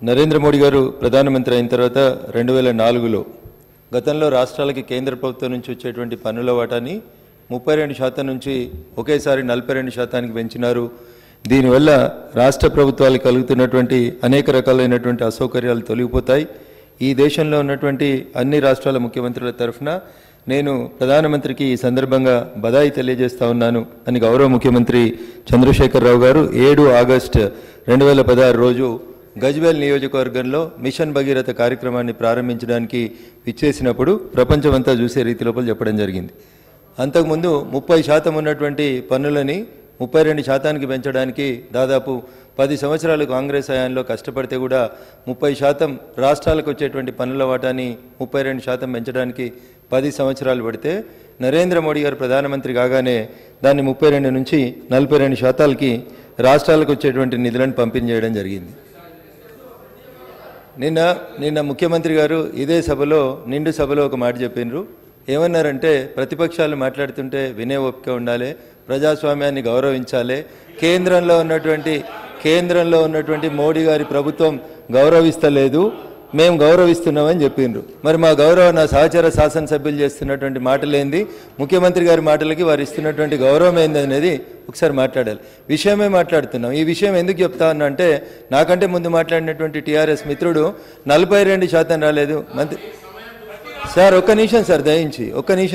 నరేంద్ర మోడీ గారు ప్రధానమంత్రి అయిన తర్వాత 2004లో గతంలో రాష్ట్రాలకి కేంద్ర ప్రభుత్వం నుంచి వచ్చేటువంటి పన్నుల వాటాని 32% నుంచి ఒకేసారి 42%కి పెంచినారు. దీనివల్ల రాష్ట్ర ప్రభుత్వాలకు కలుగుతున్నటువంటి అనేక రకాలైనటువంటి అసౌకర్యాలు తొలగిపోతాయి. ఈ దేశంలో ఉన్నటువంటి అన్ని రాష్ట్రాల ముఖ్యమంత్రుల తరఫున నేను ప్రధానమంత్రికి ఈ సందర్భంగా బధాయి తెలియజేస్తా ఉన్నాను అని గౌరవ ముఖ్యమంత్రి చంద్రశేఖర్ రావు గారు 7 ఆగస్టు 2016 రోజు గజ్వేల్ నియోజకవర్గంలో మిషన్ భగీరథ కార్యక్రమాన్ని ప్రారంభించడానికి విచ్చేసినప్పుడు ప్రపంచమంతా చూసే రీతి లోపల చెప్పడం జరిగింది. అంతకుముందు 30% ఉన్నటువంటి పన్నులని 32%కి పెంచడానికి దాదాపు 10 సంవత్సరాలు కాంగ్రెస్ హయాంలో కష్టపడితే కూడా 30% రాష్ట్రాలకు వచ్చేటువంటి పన్నుల వాటాని 32% పెంచడానికి 10 సంవత్సరాలు పడితే నరేంద్ర మోడీ గారు ప్రధానమంత్రి కాగానే దాన్ని 32 నుంచి 42%కి రాష్ట్రాలకు వచ్చేటువంటి నిధులను పంపిణీ చేయడం జరిగింది. నిన్న ముఖ్యమంత్రి గారు ఇదే సభలో నిండు సభలో ఒక మాట చెప్పినారు. ఏమన్నారంటే ప్రతిపక్షాలు మాట్లాడుతుంటే వినే ఓపిక ఉండాలి, ప్రజాస్వామ్యాన్ని గౌరవించాలి, కేంద్రంలో ఉన్నటువంటి మోడీ గారి ప్రభుత్వం గౌరవిస్తలేదు, మేము గౌరవిస్తున్నామని చెప్పిండ్రు. మరి మా గౌరవ నా సహచర శాసనసభ్యులు చేస్తున్నటువంటి మాటలేంది, ముఖ్యమంత్రి గారి మాటలకి వారు ఇస్తున్నటువంటి గౌరవం ఏంది అనేది ఒకసారి మాట్లాడాలి. విషయమే మాట్లాడుతున్నాం. ఈ విషయం ఎందుకు చెప్తా ఉన్నా అంటే నాకంటే ముందు మాట్లాడినటువంటి టీఆర్ఎస్ మిత్రుడు 42% రాలేదు మంత్రి సార్, ఒక్క నిమిషం సార్, దయించి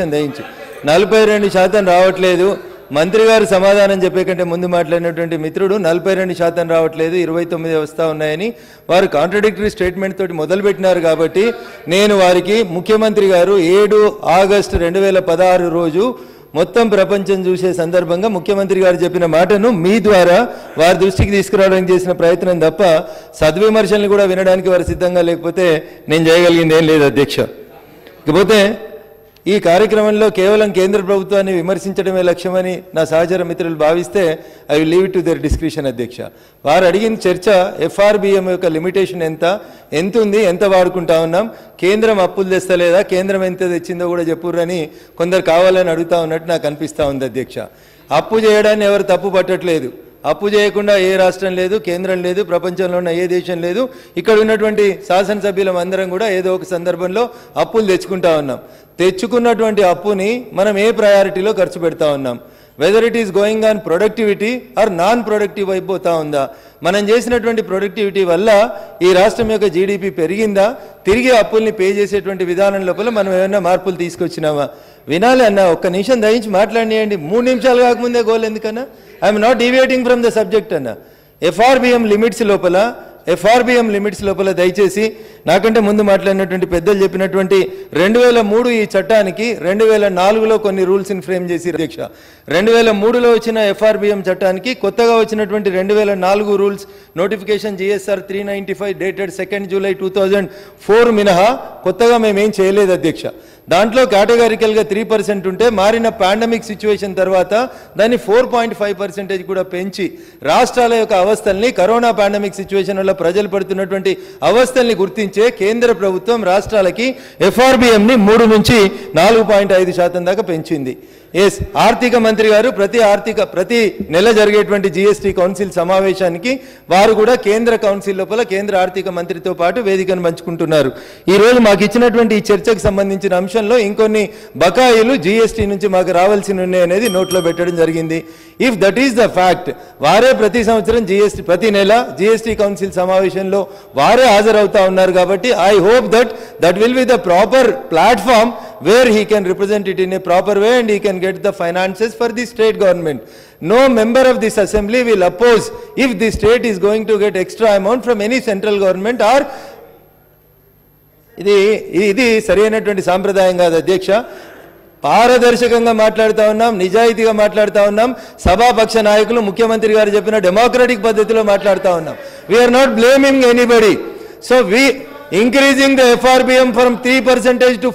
42% రావట్లేదు. మంత్రి గారు సమాధానం చెప్పే కంటే ముందు మాట్లాడినటువంటి మిత్రుడు 42% రావట్లేదు, 29 వస్తూ ఉన్నాయని వారు కాంట్రడిక్టరీ స్టేట్మెంట్ తోటి మొదలుపెట్టినారు. కాబట్టి నేను వారికి ముఖ్యమంత్రి గారు 7 ఆగస్టు 2016 రోజు మొత్తం ప్రపంచం చూసే సందర్భంగా ముఖ్యమంత్రి గారు చెప్పిన మాటను మీ ద్వారా వారి దృష్టికి తీసుకురావడానికి చేసిన ప్రయత్నం తప్ప సద్విమర్శల్ని కూడా వినడానికి వారు సిద్ధంగా లేకపోతే నేను చేయగలిగింది ఏం లేదు అధ్యక్ష. ఇకపోతే ఈ కార్యక్రమంలో కేవలం కేంద్ర ప్రభుత్వాన్ని విమర్శించడమే లక్ష్యమని నా సహచర మిత్రులు భావిస్తే I will leave it to their description అధ్యక్ష. వారు అడిగిన చర్చ FRBM యొక్క లిమిటేషన్ ఎంత ఉంది, ఎంత వాడుకుంటా ఉన్నాం, కేంద్రం అప్పులు తెస్తలేదా, కేంద్రం ఎంత తెచ్చిందో కూడా చెప్పుర్రని కొందరు కావాలని అడుగుతా ఉన్నట్టు నాకు అనిపిస్తూ ఉంది అధ్యక్ష. అప్పు చేయడాన్ని ఎవరు తప్పు పట్టట్లేదు. అప్పు చేయకుండా ఏ రాష్ట్రం లేదు, కేంద్రం లేదు, ప్రపంచంలో ఉన్న ఏ దేశం లేదు. ఇక్కడ ఉన్నటువంటి శాసనసభ్యులం అందరం కూడా ఏదో ఒక సందర్భంలో అప్పులు తెచ్చుకుంటా ఉన్నాం. తెచ్చుకున్నటువంటి అప్పుని మనం ఏ ప్రయారిటీలో ఖర్చు పెడతా ఉన్నాం, whether it is going on productivity or non productive అయిపోతా ఉందా, మనం చేసినటువంటి ప్రొడక్టివిటీ వల్ల ఈ రాష్ట్రం యొక్క జీడిపి పెరిగిందా, తిరిగి అప్పుల్ని పే చేసేటువంటి విధానం లోపల మనం ఏమైనా మార్పులు తీసుకొచ్చినామా వినాలి అన్న. ఒక్క నిమిషం దయించి మాట్లాడియండి. 3 నిమిషాలు కాకముందే గోల్ ఎందుకన్నా? I'm not deviating from the subject అన్న. FRBM లిమిట్స్ లోపల దయచేసి నాకంటే ముందు మాట్లాడినటువంటి పెద్దలు చెప్పినటువంటి 2003 ఈ చట్టానికి 2004లో కొన్ని రూల్స్ని ఫ్రేమ్ చేసి అధ్యక్ష, 2003లో వచ్చిన FRBM చట్టానికి కొత్తగా వచ్చినటువంటి 2004 rules notification GSR 395 dated 2 July 2004 మినహా కొత్తగా మేమేం చేయలేదు అధ్యక్ష. దాంట్లో కేటగారికల్గా 3% ఉంటే మారిన పాండమిక్ సిచ్యువేషన్ తర్వాత దాన్ని 4.5% కూడా పెంచి రాష్ట్రాల యొక్క అవస్థల్ని, కరోనా పాండమిక్ సిచ్యువేషన్ వల్ల ప్రజలు పడుతున్నటువంటి అవస్థల్ని గుర్తించే కేంద్ర ప్రభుత్వం రాష్ట్రాలకి FRBMని 3 నుంచి 4.5% దాకా పెంచింది. ఆర్థిక మంత్రి గారు ప్రతి నెల జరిగేటువంటి GST కౌన్సిల్ సమావేశానికి వారు కూడా కేంద్ర కౌన్సిల్ లోపల కేంద్ర ఆర్థిక మంత్రితో పాటు వేదికను పంచుకుంటున్నారు. ఈ రోజు మాకు ఇచ్చినటువంటి ఈ చర్చకు సంబంధించిన అంశంలో ఇంకొన్ని బకాయిలు GST నుంచి మాకు రావాల్సి ఉన్నాయనేది నోట్లో పెట్టడం జరిగింది. If that is the fact, వారే ప్రతి సంవత్సరం ప్రతి నెల GST కౌన్సిల్ సమావేశంలో వారే హాజరవుతా ఉన్నారు. కాబట్టి I hope that will be the proper platform where he can represent it in a proper way and he can get the finances for the state government. No member of this assembly will oppose if the state is going to get extra amount from any central government or ఇది సరైనటువంటి సాంప్రదాయం కాదు అధ్యక్ష. పారదర్శకంగా మాట్లాడుతూ ఉన్నాం, నిజాయితీగా మాట్లాడుతూ ఉన్నాం, సభాపక్ష నాయకులు ముఖ్యమంత్రి గారు చెప్పిన డెమోక్రటిక్ పద్ధతిలో మాట్లాడుతూ ఉన్నాం. We are not blaming anybody. So increasing the FRBM from 3% to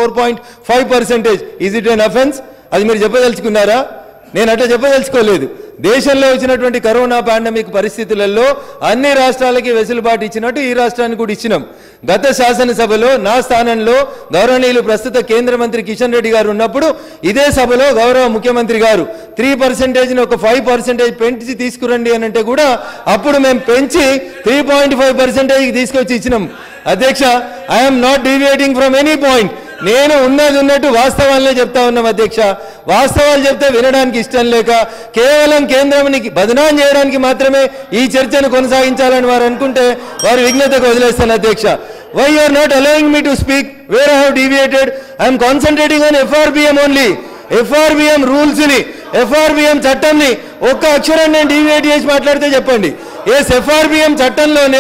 4.5%, is it an offense? అది మీరు చెప్పదలుచుకున్నారా? నేను అట్లా చెప్పదలుచుకోలేదు. దేశంలో వచ్చినటువంటి కరోనా పాండమిక్ పరిస్థితులలో అన్ని రాష్ట్రాలకి వెసులుబాటు ఇచ్చినట్టు ఈ రాష్ట్రానికి కూడా ఇచ్చినాం. గత శాసనసభలో నా స్థానంలో గౌరవనీయులు ప్రస్తుత కేంద్ర మంత్రి కిషన్ రెడ్డి గారు ఉన్నప్పుడు ఇదే సభలో గౌరవ ముఖ్యమంత్రి గారు 3% ఒక 5% పెంచి తీసుకురండి అని అంటే కూడా అప్పుడు మేము పెంచి 3.5% తీసుకొచ్చి ఇచ్చినాం. అధ్యక్ష, I'm not deviating from any point. నేను ఉన్నది ఉన్నట్టు వాస్తవాలనే చెప్తా ఉన్నాం అధ్యక్ష. వాస్తవాలు చెప్తే వినడానికి ఇష్టం లేక కేవలం కేంద్రానికి బదనాం చేయడానికి మాత్రమే ఈ చర్చను కొనసాగించాలని వారు అనుకుంటే వారి విఘ్నతకు వదిలేస్తాను అధ్యక్ష. Why you are not allowing me to speak where I have deviated? I'm concentrating on FRBM only. FRBM rules ని, FRBM చట్టంని ఒక్క అక్షరం నేను డీవియేట్ చేసి మాట్లాడితే చెప్పండి. FRBM చట్టంలోనే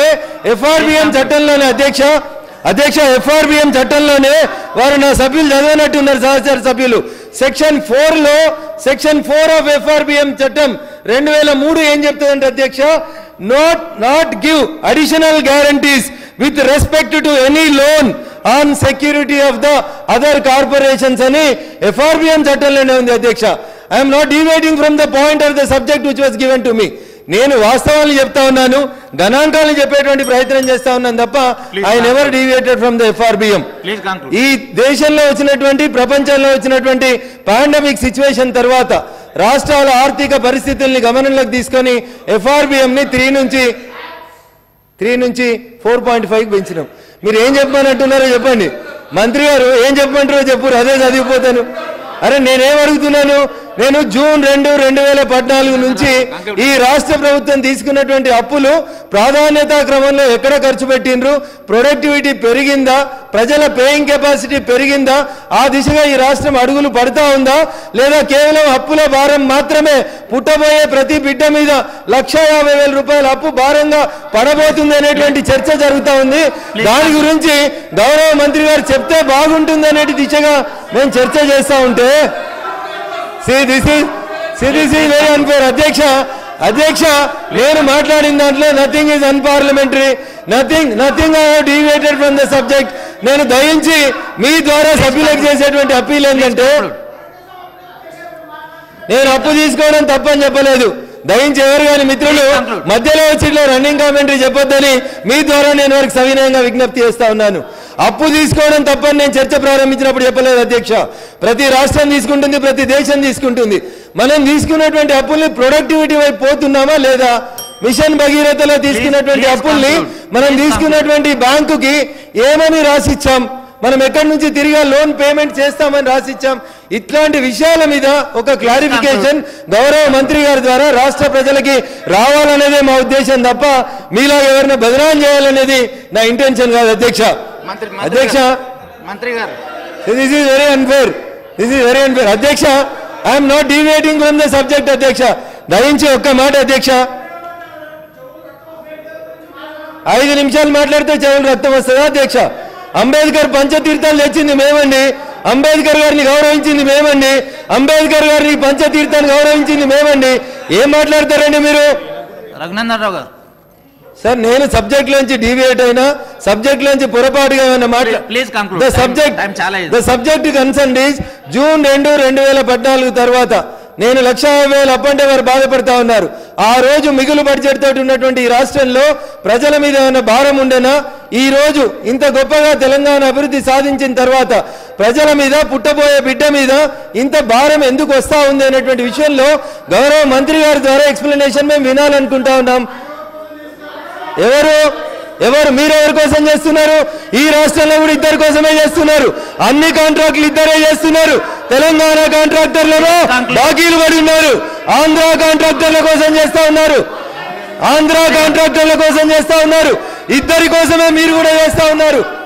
అధ్యక్ష FRBM చట్టంలోనే వారు నా సభ్యులు చదివినట్టున్నారు, సహచర సభ్యులు. సెక్షన్ 4 ఆఫ్ FRBM చట్టం 2003 ఏం చెప్తుందంటే అధ్యక్ష, not give additional guarantees with respect to any loan on security of the other corporations అని FRBM చట్టంలోనే ఉంది అధ్యక్ష. I'm not deviating from the point of the subject which was given to me. నేను వాస్తవాలు చెప్తా ఉన్నాను, గణాంకాలను చెప్పేటువంటి ప్రయత్నం చేస్తా ఉన్నాను తప్ప I never deviated from the FRBM. ఈ దేశంలో వచ్చినటువంటి, ప్రపంచంలో వచ్చినటువంటి పాండమిక్ సిచ్యువేషన్ తర్వాత రాష్ట్రాల ఆర్థిక పరిస్థితుల్ని గమనంలోకి తీసుకొని FRBM ని 3 నుంచి 4.5 పెంచినాం. మీరు ఏం చెప్పమనంటున్నారో చెప్పండి. మంత్రి గారు ఏం చెప్పమంటారో చెప్పు, అదే చదివిపోతాను. అరే నేనేం అడుగుతున్నాను, నేను జూన్ 2, 2014 నుంచి ఈ రాష్ట్ర ప్రభుత్వం తీసుకున్నటువంటి అప్పులు ప్రాధాన్యతా క్రమంలో ఎక్కడ ఖర్చు పెట్టిండ్రు, ప్రొడక్టివిటీ పెరిగిందా, ప్రజల పేయింగ్ కెపాసిటీ పెరిగిందా, ఆ దిశగా ఈ రాష్ట్రం అడుగులు పడతా ఉందా, లేదా కేవలం అప్పుల భారం మాత్రమే పుట్టబోయే ప్రతి బిడ్డ మీద 1,50,000 రూపాయల అప్పు భారంగా పడబోతుంది అనేటువంటి చర్చ జరుగుతూ ఉంది. దాని గురించి గౌరవ మంత్రి గారు చెప్తే బాగుంటుంది అనేటి దిశగా మేము చర్చ చేస్తూ ఉంటే this is very unfair. అధ్యక్ష నేను మాట్లాడిన దాంట్లో nothing is unparliamentary, nothing I have deviated from the subject. నేను దయించి మీ ద్వారా సభ్యులకు చేసేటువంటి అప్పీల్ ఏంటంటే, నేను అప్పు తీసుకోవడం తప్పని చెప్పలేదు. దయించి ఎవరు కానీ మిత్రులు మధ్యలో వచ్చి ఇట్లా రన్నింగ్ కామెంటరీ చెప్పొద్దని మీ ద్వారా నేను వారికి సవినయంగా విజ్ఞప్తి చేస్తా ఉన్నాను. అప్పు తీసుకోవడం తప్పని నేను చర్చ ప్రారంభించినప్పుడు చెప్పలేదు అధ్యక్ష. ప్రతి రాష్ట్రం తీసుకుంటుంది, ప్రతి దేశం తీసుకుంటుంది. మనం తీసుకున్నటువంటి అప్పుల్ని ప్రొడక్టివిటీ వైపు పోతున్నామా లేదా? మిషన్ భగీరథలో తీసుకున్నటువంటి అప్పుల్ని మనం తీసుకున్నటువంటి బ్యాంకుకి ఏమని రాసిచ్చాం, మనం ఎక్కడి నుంచి తిరిగి లోన్ పేమెంట్ చేస్తామని రాసిచ్చాం. ఇట్లాంటి విషయాల మీద ఒక క్లారిఫికేషన్ గౌరవ మంత్రి గారి ద్వారా రాష్ట్ర ప్రజలకి రావాలనేదే మా ఉద్దేశం తప్ప మీలా ఎవరిని బదనాం చేయాలనేది నా ఇంటెన్షన్ కాదు అధ్యక్ష. మంత్రి గారు, this is very unfair. అధ్యక్ష, I'm not deviating from the సబ్జెక్ట్ అధ్యక్ష. దయించి ఒక్క మాట అధ్యక్ష, 5 నిమిషాలు మాట్లాడితే చెవులు రక్తం వస్తుందా అధ్యక్ష? అంబేద్కర్ పంచతీర్థాలు తెచ్చింది మేమండి, అంబేద్కర్ గారిని గౌరవించింది మేమండి, అంబేద్కర్ గారిని పంచతీర్థాన్ని గౌరవించింది మేమండి. ఏం మాట్లాడతారండి మీరు? రఘునందన్ రావు గారు సార్, నేను సబ్జెక్ట్ లోంచి డీవియేట్ అయినా, సబ్జెక్ట్ లోంచి పొరపాటుగా ఏమైనా the subject concern is June 2, 2014 తర్వాత నేను 1,50,000 అప్పంటే వారు బాధపడతా ఉన్నారు. ఆ రోజు మిగులు బడ్జెట్ తోటి ఉన్నటువంటి ఈ రాష్ట్రంలో ప్రజల మీద ఏమైనా భారం ఉండేనా? ఈ రోజు ఇంత గొప్పగా తెలంగాణ అభివృద్ధి సాధించిన తర్వాత ప్రజల మీద, పుట్టబోయే బిడ్డ మీద ఇంత భారం ఎందుకు వస్తా ఉంది అనేటువంటి విషయంలో గౌరవ మంత్రి గారి ద్వారా ఎక్స్ప్లెనేషన్ మేము వినాలనుకుంటా ఉన్నాం. మీరెవరి కోసం చేస్తున్నారు? ఈ రాష్ట్రంలో కూడా ఇద్దరి కోసమే చేస్తున్నారు. అన్ని కాంట్రాక్టులు ఇద్దరే చేస్తున్నారు. తెలంగాణ కాంట్రాక్టర్లలో బాకీలు పడి ఉన్నారు, ఆంధ్ర కాంట్రాక్టర్ల కోసం చేస్తా ఉన్నారు. ఇద్దరి కోసమే మీరు కూడా చేస్తా ఉన్నారు.